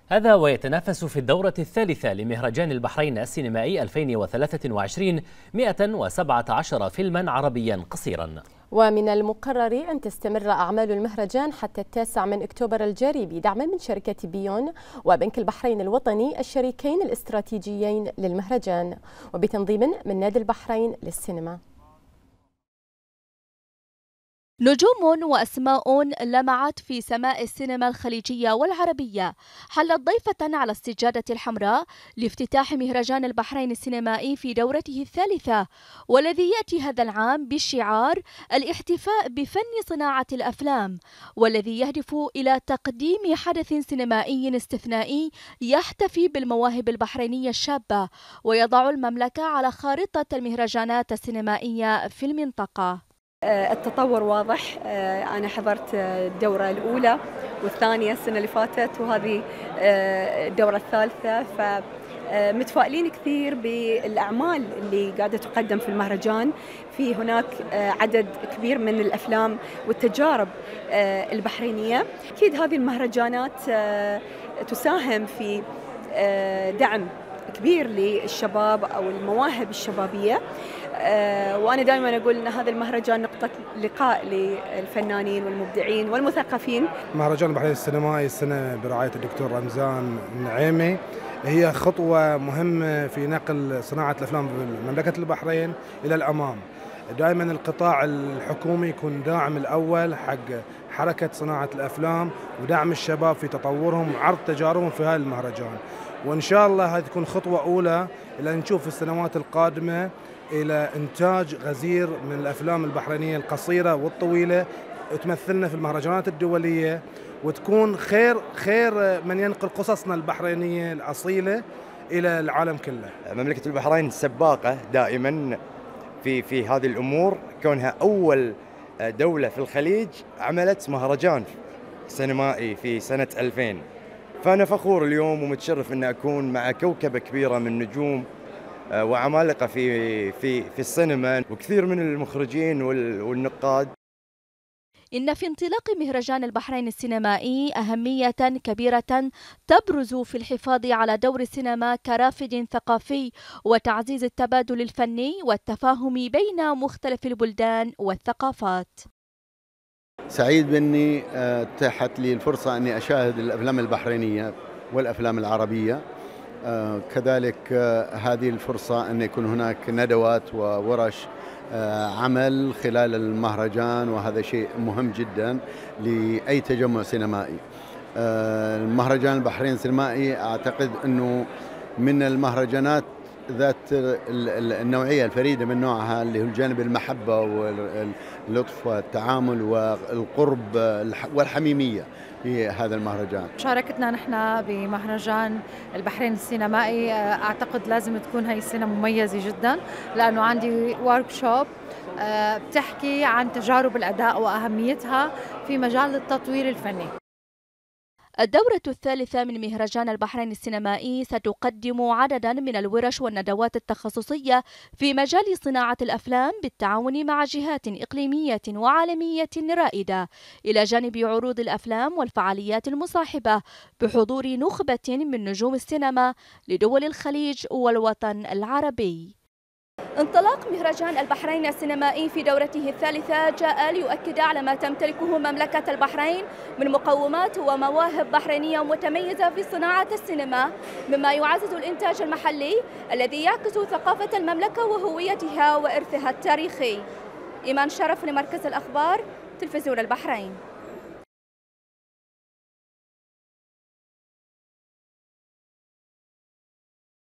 هذا ويتنافس في الدورة الثالثة لمهرجان البحرين السينمائي 2023 117 فيلما عربيا قصيرا. ومن المقرر أن تستمر أعمال المهرجان حتى 9 من أكتوبر الجاري بدعم من شركة بيون وبنك البحرين الوطني الشريكين الاستراتيجيين للمهرجان، وبتنظيم من نادي البحرين للسينما. نجوم وأسماء لمعت في سماء السينما الخليجية والعربية حلت ضيفة على السجادة الحمراء لافتتاح مهرجان البحرين السينمائي في دورته الثالثة، والذي يأتي هذا العام بشعار الاحتفاء بفن صناعة الأفلام، والذي يهدف إلى تقديم حدث سينمائي استثنائي يحتفي بالمواهب البحرينية الشابة ويضع المملكة على خارطة المهرجانات السينمائية في المنطقة. التطور واضح. أنا حضرت الدورة الأولى والثانية السنة اللي فاتت، وهذه الدورة الثالثة، فمتفائلين كثير بالأعمال اللي قاعدة تقدم في المهرجان. في هناك عدد كبير من الأفلام والتجارب البحرينية. أكيد هذه المهرجانات تساهم في دعم كبير للشباب أو المواهب الشبابية، وأنا دائما أقول أن هذا المهرجان نقطة لقاء للفنانين والمبدعين والمثقفين. مهرجان البحرين السينمائي السنة برعاية الدكتور رمزان النعيمي هي خطوة مهمة في نقل صناعة الأفلام في مملكة البحرين إلى الأمام. دائما القطاع الحكومي يكون داعم الأول حق حركة صناعة الأفلام ودعم الشباب في تطورهم وعرض تجاربهم في هذا المهرجان، وإن شاء الله هذه تكون خطوة أولى إلى نشوف في السنوات القادمة إلى إنتاج غزير من الأفلام البحرينية القصيرة والطويلة تمثلنا في المهرجانات الدولية، وتكون خير من ينقل قصصنا البحرينية الأصيلة إلى العالم كله. مملكة البحرين سباقة دائما في هذه الأمور، كونها أول دولة في الخليج عملت مهرجان سينمائي في سنة 2000. فأنا فخور اليوم ومتشرف أن أكون مع كوكبة كبيرة من نجوم وعمالقة في السينما وكثير من المخرجين والنقاد. إن في انطلاق مهرجان البحرين السينمائي أهمية كبيرة تبرز في الحفاظ على دور السينما كرافد ثقافي وتعزيز التبادل الفني والتفاهم بين مختلف البلدان والثقافات. سعيد بأني اتاحت لي الفرصة أني أشاهد الأفلام البحرينية والأفلام العربية، كذلك هذه الفرصة أن يكون هناك ندوات وورش عمل خلال المهرجان، وهذا شيء مهم جدا لأي تجمع سينمائي. المهرجان البحرين السينمائي أعتقد أنه من المهرجانات ذات النوعية الفريدة من نوعها، اللي هو الجانب المحبة واللطف والتعامل والقرب والحميمية في هذا المهرجان. مشاركتنا نحن بمهرجان البحرين السينمائي أعتقد لازم تكون هاي السنة مميزة جدا، لأنه عندي وركشوب بتحكي عن تجارب الأداء وأهميتها في مجال التطوير الفني. الدورة الثالثة من مهرجان البحرين السينمائي ستقدم عددا من الورش والندوات التخصصية في مجال صناعة الأفلام بالتعاون مع جهات إقليمية وعالمية رائدة، إلى جانب عروض الأفلام والفعاليات المصاحبة بحضور نخبة من نجوم السينما لدول الخليج والوطن العربي. انطلاق مهرجان البحرين السينمائي في دورته الثالثة جاء ليؤكد على ما تمتلكه مملكة البحرين من مقومات ومواهب بحرينية متميزة في صناعة السينما، مما يعزز الإنتاج المحلي الذي يعكس ثقافة المملكة وهويتها وإرثها التاريخي. إيمان شرف لمركز الأخبار، تلفزيون البحرين.